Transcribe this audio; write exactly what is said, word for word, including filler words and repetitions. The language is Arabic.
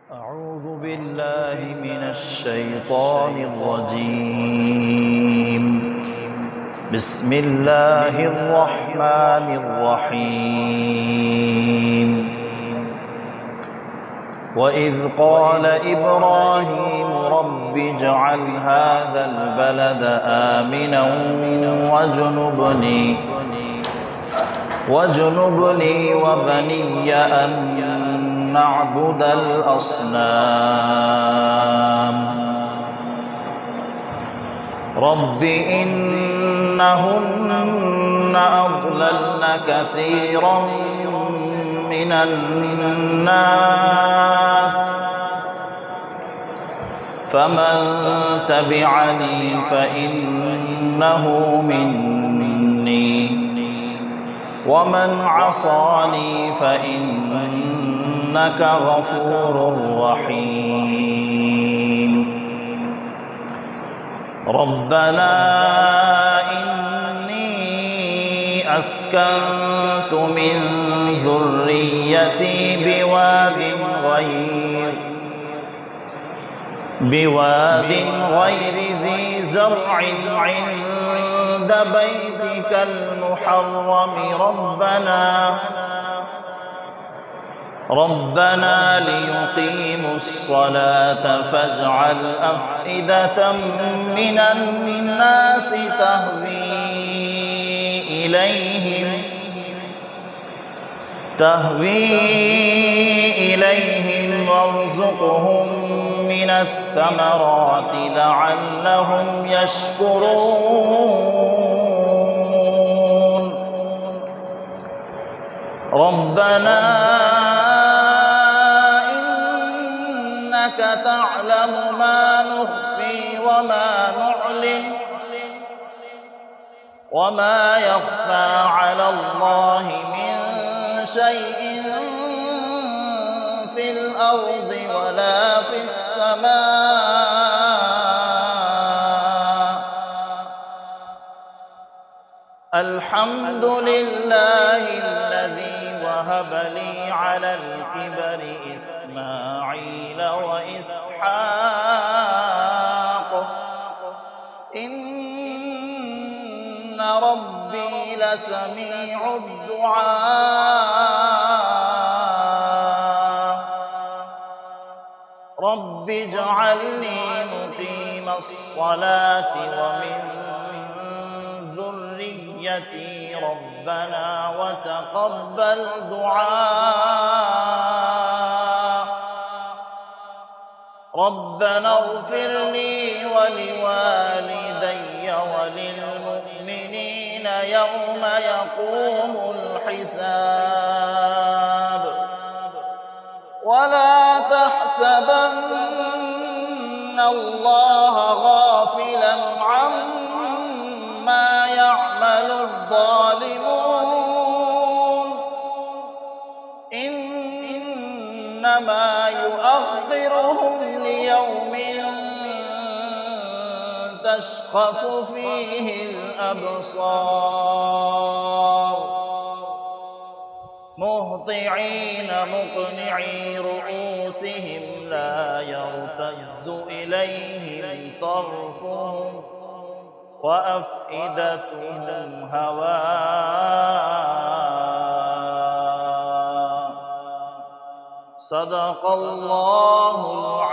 أعوذ بالله من الشيطان الرجيم. بسم الله الرحمن الرحيم. وإذ قال إبراهيم رب اجعل هذا البلد آمنا واجنبني واجنبني وبني أن نعبد الأصنام رب إنهن أضللن كثيرا من الناس فمن تبعني فإنه مني ومن عصاني فإنك غفور رحيم. ربنا إني أسكنت من ذريتي بواد غير بواد غير ذي زرع عند بيتك المحرم ربنا ربنا ليقيموا الصلاة فاجعل أفئدة من الناس تهوي إليهم تهوي إليهم وارزقهم من الثمرات لعلهم يشكرون. ربنا إنك تعلم ما نخفي وما نعلن وما يخفى على الله من شيء في الأرض ولا في السماء. الحمد لله الذي وهب لي على الكبر إسماعيل وإسحاق إن ربي لسميع الدعاء. رب اجعلني مقيم الصلاة ومن ذريتي ربنا وتقبل دعاء. ربنا اغفر لي ولوالدي وللمؤمنين يوم يقوم الحساب. ولا تحسبن الله غافلا عما يعمل الظالمون إنما يؤخرهم ليوم تشخص فيه الأبصار مهطعين مقنعي رؤوسهم لا يرتد إليهم طرفهم وأفئدتهم هواء. صدق الله العظيم.